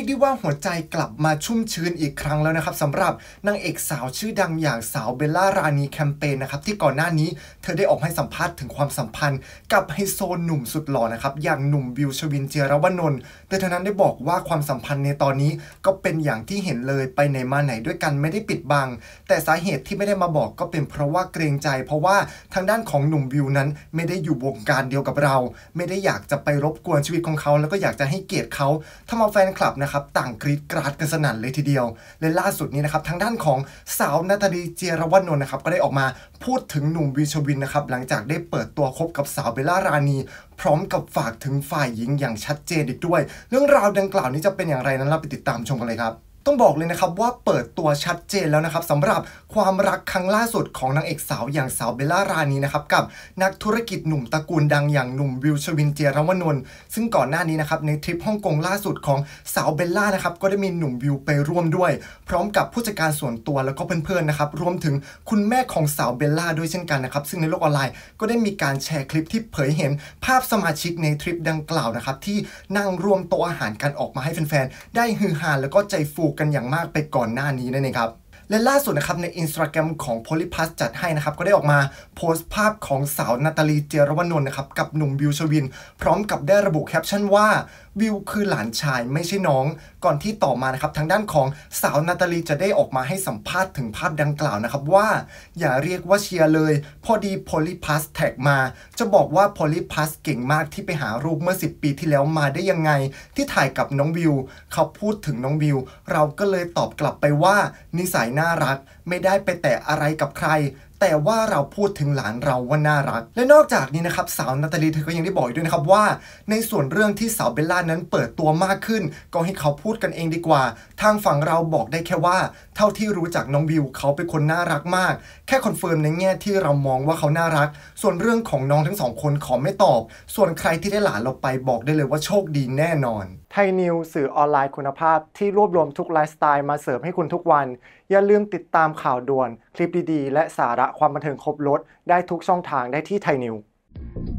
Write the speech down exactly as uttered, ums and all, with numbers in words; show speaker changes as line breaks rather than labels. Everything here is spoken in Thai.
รียกได้ว่าหัวใจกลับมาชุ่มชื้นอีกครั้งแล้วนะครับสำหรับนางเอกสาวชื่อดังอย่างสาวเบลล่ารานีแคมเปญนะครับที่ก่อนหน้านี้เธอได้ออกให้สัมภาษณ์ถึงความสัมพันธ์กับไฮโซหนุ่มสุดหล่อนะครับอย่างหนุ่มวิวชวินเจียรวนนท์โดยเธอนั้นได้บอกว่าความสัมพันธ์ในตอนนี้ก็เป็นอย่างที่เห็นเลยไปไหนมาไหนด้วยกันไม่ได้ปิดบังแต่สาเหตุที่ไม่ได้มาบอกก็เป็นเพราะว่าเกรงใจเพราะว่าทางด้านของหนุ่มวิวนั้นไม่ได้อยู่วงการเดียวกับเราไม่ได้อยากจะไปรบกวนชีวิตของเขาแล้วก็อยากจะให้เกียรติเขาทำเอาแฟนคลับนะครับต่างกรีดกราดกันสนั่นเลยทีเดียวและล่าสุดนี้นะครับทางด้านของสาวนาตาลีเจียรวนนท์นะครับก็ได้ออกมาพูดถึงหนุ่มวิวชวินนะครับหลังจากได้เปิดตัวคบกับสาวเบลล่ารานีพร้อมกับฝากถึงฝ่ายหญิงอย่างชัดเจนอีกด้วยเรื่องราวดังกล่าวนี้จะเป็นอย่างไรนั้นเราไปติดตามชมกันเลยครับต้องบอกเลยนะครับว่าเปิดตัวชัดเจนแล้วนะครับสำหรับความรักครั้งล่าสุดของนางเอกสาวอย่างสาวเบลล่ารานีนะครับกับนักธุรกิจหนุ่มตระกูลดังอย่างหนุ่มวิวชวินเจียรวนนท์ซึ่งก่อนหน้านี้นะครับในทริปฮ่องกงล่าสุดของสาวเบลล่านะครับก็ได้มีหนุ่มวิวไปร่วมด้วยพร้อมกับผู้จัดการส่วนตัวแล้วก็เพื่อนๆนะครับรวมถึงคุณแม่ของสาวเบลล่าด้วยเช่นกันนะครับซึ่งในโลกออนไลน์ก็ได้มีการแชร์คลิปที่เผยเห็นภาพสมาชิกในทริปดังกล่าวนะครับที่นั่งรวมโต๊ะอาหารกันออกมาให้แฟนๆได้ฮือฮาแล้วก็ใจฟูกันอย่างมากไปก่อนหน้านี้นั่นเองครับและล่าสุดนะครับใน Instagram ของ Polyplus จัดให้นะครับก็ได้ออกมาโพสต์ภาพของสาวนาตาลีเจียรวนนท์นะครับกับหนุ่มวิวชวินพร้อมกับได้ระบุแคปชั่นว่าวิวคือหลานชายไม่ใช่น้องก่อนที่ต่อมานะครับทางด้านของสาวนาตาลีจะได้ออกมาให้สัมภาษณ์ถึงภาพดังกล่าวนะครับว่าอย่าเรียกว่าเชียร์เลยพอดี Polyplus แท็กมาจะบอกว่า Polyplus เก่งมากที่ไปหารูปเมื่อสิบปีที่แล้วมาได้ยังไงที่ถ่ายกับน้องวิวเขาพูดถึงน้องวิวเราก็เลยตอบกลับไปว่านิสัยน่ารักไม่ได้ไปแตะอะไรกับใครแต่ว่าเราพูดถึงหลานเราว่าน่ารักและนอกจากนี้นะครับสาวนาตาลีเธอก็ยังได้บอกด้วยนะครับว่าในส่วนเรื่องที่สาวเบลล่านั้นเปิดตัวมากขึ้นก็ให้เขาพูดกันเองดีกว่าทางฝั่งเราบอกได้แค่ว่าเท่าที่รู้จักน้องวิวเขาเป็นคนน่ารักมากแค่คอนเฟิร์มในแง่ที่เรามองว่าเขาน่ารักส่วนเรื่องของน้องทั้งสองคนขอไม่ตอบส่วนใครที่ได้หลานเราไปบอกได้เลยว่าโชคดีแน่นอนไทยนิวสื่อออนไลน์คุณภาพที่รวบรวมทุกไลฟ์สไตล์มาเสิร์ฟให้คุณทุกวันอย่าลืมติดตามข่าวด่วนคลิปดีๆและสาระความบันเทิงครบรสได้ทุกช่องทางได้ที่ไทยนิว